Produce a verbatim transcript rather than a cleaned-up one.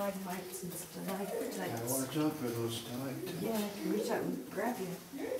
stalagmites and stalactites. I watch out for those stalactites. Yeah, I can reach out and grab you.